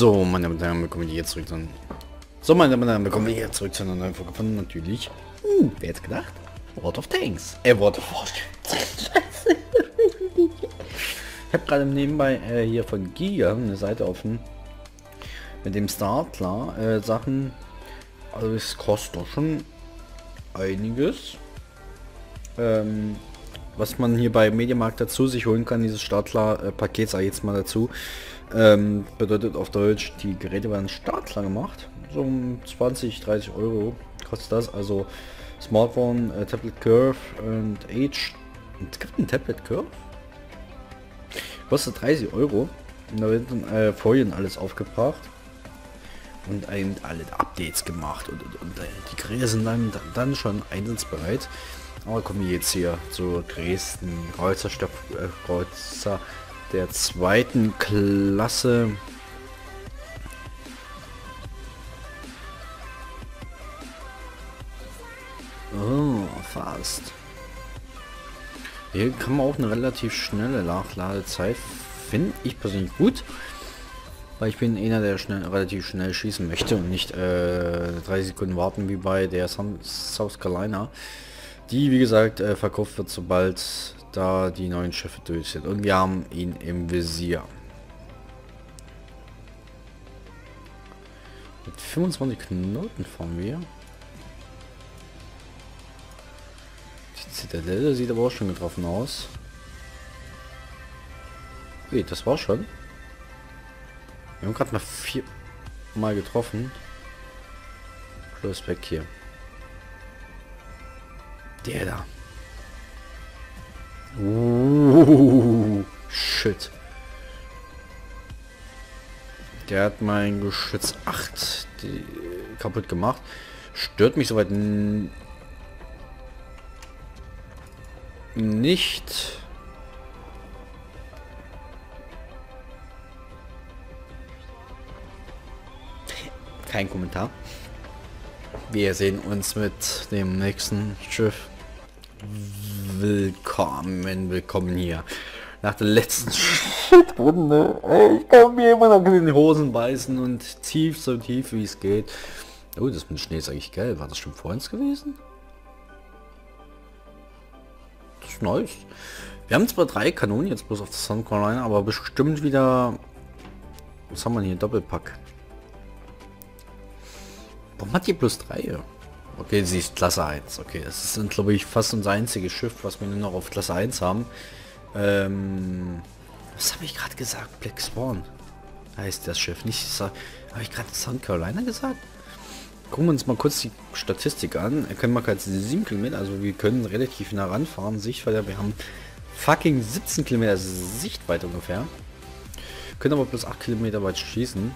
So, meine Damen und Herren, willkommen hier zurück zu... einer neuen Folge von natürlich... wer hätte gedacht? World of Tanks. World of Warships. Ich habe gerade nebenbei hier von Giga eine Seite offen. Mit dem Startler Sachen. Also es kostet doch schon einiges. Was man hier bei Mediamarkt dazu sich holen kann, dieses Startler-Paket, sage ich jetzt mal dazu, bedeutet auf Deutsch, die Geräte werden Startler gemacht. So um 20-30 Euro kostet das. Also Smartphone, Tablet Curve und Age. Es gibt ein Tablet Curve. Kostet 30 Euro. Und da wird dann Folien alles aufgebracht. Und alle Updates gemacht. Und die Geräte sind dann schon einsatzbereit. Aber kommen wir jetzt hier zu Dresden. Kreuzer der zweiten Klasse. Oh, fast. Hier kann man auch eine relativ schnelle Nachladezeit, finde ich persönlich gut. Weil ich bin einer, der relativ schnell schießen möchte und nicht 30 Sekunden warten wie bei der South Carolina. Die, wie gesagt, verkauft wird, sobald da die neuen Schiffe durch sind. Und wir haben ihn im Visier. Mit 25 Knoten fahren wir. Die Zitadelle sieht aber auch schon getroffen aus. Okay, das war schon. Wir haben gerade mal 4 Mal getroffen. Close back hier. Der da. Shit. Der hat mein Geschütz 8 kaputt gemacht. Stört mich soweit nicht. Kein Kommentar. Wir sehen uns mit dem nächsten Schiff. Willkommen hier. Nach der letzten Shit-Runde. Ich kann mir immer noch in den Hosen beißen und tief, so tief wie es geht. Oh, das mit dem Schnee ist eigentlich geil. War das schon vor uns gewesen? Das ist nice. Wir haben zwar 3 Kanonen jetzt bloß auf der South Carolina, aber bestimmt wieder... Was haben wir hier? Doppelpack. Warum hat die plus 3? Okay, sie ist Klasse 1. Okay, das ist, glaube ich, fast unser einziges Schiff, was wir nur noch auf Klasse 1 haben. Was habe ich gerade gesagt? Black Swan heißt das Schiff. Nicht, habe ich gerade South Carolina gesagt? Gucken wir uns mal kurz die Statistik an. Er können mal gerade 7 Kilometer, also wir können relativ nah ranfahren. Sichtweite, wir haben fucking 17 Kilometer Sichtweite ungefähr. Können aber plus 8 Kilometer weit schießen.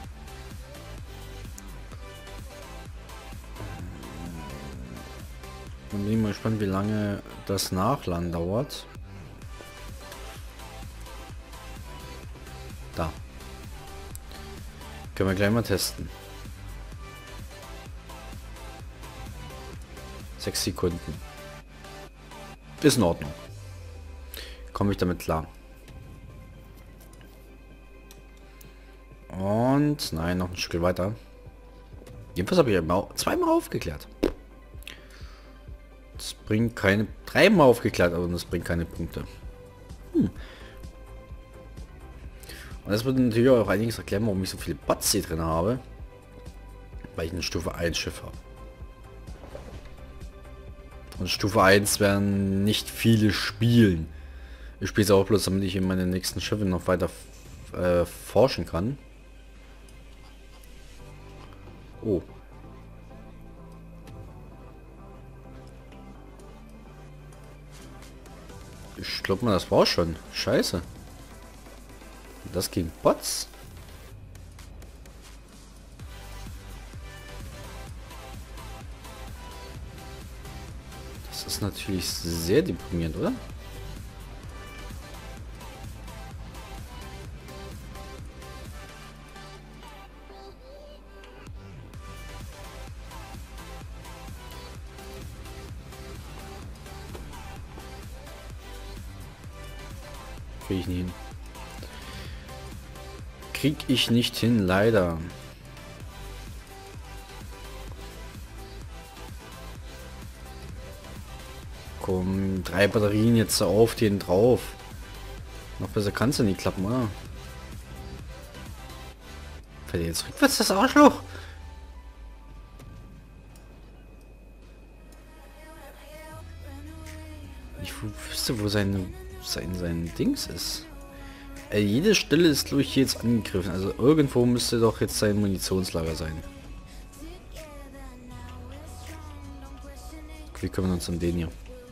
Und bin ich mal gespannt, wie lange das Nachladen dauert. Da. Können wir gleich mal testen. 6 Sekunden. Ist in Ordnung. Komme ich damit klar. Und nein, noch ein Stück weiter. Jedenfalls habe ich ja zweimal aufgeklärt. Das bringt keine... 3-mal aufgeklärt, aber das bringt keine Punkte. Und das wird natürlich auch einiges erklären, warum ich so viele Bots hier drin habe. Weil ich ein Stufe 1 Schiff habe. Und Stufe 1 werden nicht viele spielen. Ich spiele es auch bloß, damit ich in meine nächsten Schiffe noch weiter forschen kann. Oh. Ich glaube mal, das war schon. Scheiße. Das ging Bots. Das ist natürlich sehr deprimierend, oder? Kriege ich nie hin. krieg ich nicht hin, leider. Komm, 3 Batterien jetzt auf den drauf. Noch besser kann es ja nicht klappen, oder? Fällt jetzt rückwärts das Arschloch? Ich wüsste, wo sein Dings ist. Jede Stelle ist durch jetzt angegriffen. Also irgendwo müsste doch jetzt sein Munitionslager sein. Wir kümmern uns um den hier.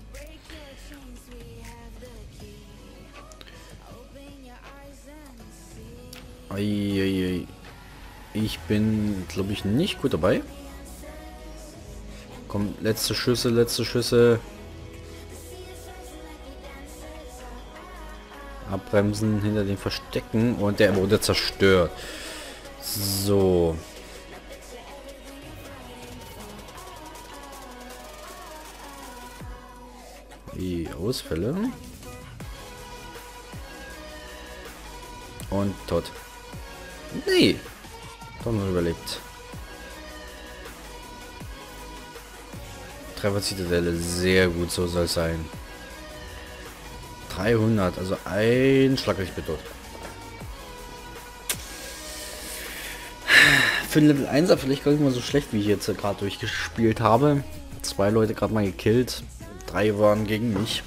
Eieiei. Ich bin, glaube ich, nicht gut dabei. Komm, letzte Schüsse, letzte Schüsse. Abbremsen hinter den Verstecken und der wurde zerstört. So. Die Ausfälle. Und tot. Nee. Doch noch überlebt. Treffer-Zitadelle, sehr gut, so soll es sein. 300, also ein Schlag ich bin tot. Für den Level 1er vielleicht gar nicht mal so schlecht, wie ich jetzt gerade durchgespielt habe. 2 Leute gerade mal gekillt. 3 waren gegen mich.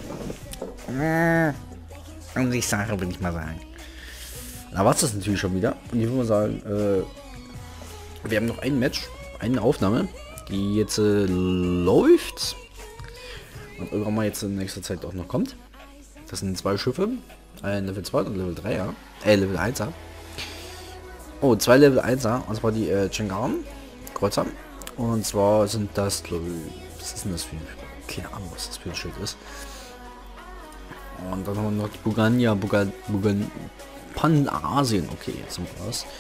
Und ich sage, will ich mal sagen. Da war es das natürlich schon wieder. Und ich würde mal sagen, wir haben noch ein Match, eine Aufnahme, die jetzt läuft. Und irgendwann mal jetzt in nächster Zeit auch noch kommt. Das sind 2 Schiffe. Ein Level 2 und Level 3er. Level 1er. Oh, 2 Level 1er. Und zwar die Chengan Kreuzer. Und zwar sind das, glaube ich, was ist denn das für ein... Keine Ahnung, was das für ein Schild ist. Und dann haben wir noch die Bugania, Panasien. Okay, jetzt sind wir was.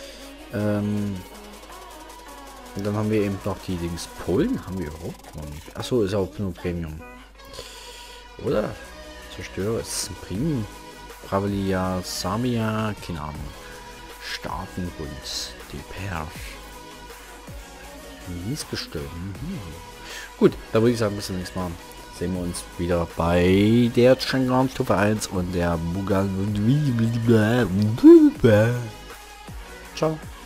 Und dann haben wir eben noch die Dings. Polen haben wir überhaupt noch nicht. Achso, ist auch nur Premium. Oder? Zerstörer ist ein Premium. Bravalia, Samia, keine Ahnung. Staatenbund. Die Per. Mies bestellt. Gut, da würde ich sagen, bis zum nächsten Mal. Sehen wir uns wieder bei der Chengan Stufe 1 und der Bugal. Ciao.